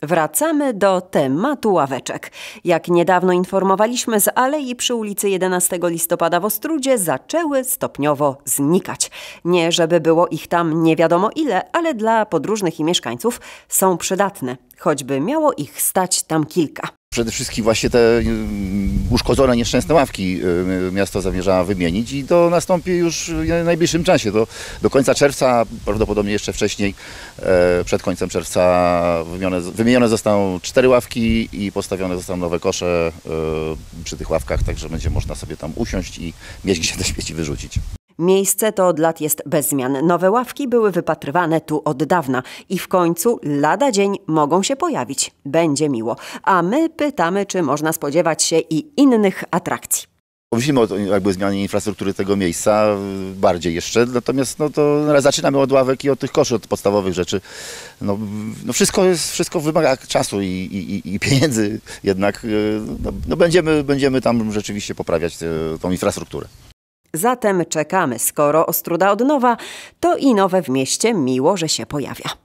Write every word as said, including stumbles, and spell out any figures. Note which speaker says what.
Speaker 1: Wracamy do tematu ławeczek. Jak niedawno informowaliśmy, z alei przy ulicy jedenastego listopada w Ostródzie zaczęły stopniowo znikać. Nie żeby było ich tam nie wiadomo ile, ale dla podróżnych i mieszkańców są przydatne, choćby miało ich stać tam kilka.
Speaker 2: Przede wszystkim właśnie te uszkodzone, nieszczęsne ławki miasto zamierza wymienić i to nastąpi już w najbliższym czasie. Do, do końca czerwca, prawdopodobnie jeszcze wcześniej, przed końcem czerwca wymienione, wymienione zostaną cztery ławki i postawione zostaną nowe kosze przy tych ławkach, także będzie można sobie tam usiąść i mieć gdzie te śmieci wyrzucić.
Speaker 1: Miejsce to od lat jest bez zmian. Nowe ławki były wypatrywane tu od dawna i w końcu lada dzień mogą się pojawić. Będzie miło. A my pytamy, czy można spodziewać się i innych atrakcji.
Speaker 2: Myślimy o jakby zmianie infrastruktury tego miejsca bardziej jeszcze, natomiast no to zaczynamy od ławek i od tych koszy, od podstawowych rzeczy. No, no wszystko, jest, wszystko wymaga czasu i, i, i pieniędzy, jednak no, no będziemy, będziemy tam rzeczywiście poprawiać tą infrastrukturę.
Speaker 1: Zatem czekamy, skoro Ostróda od nowa, to i nowe w mieście miło, że się pojawia.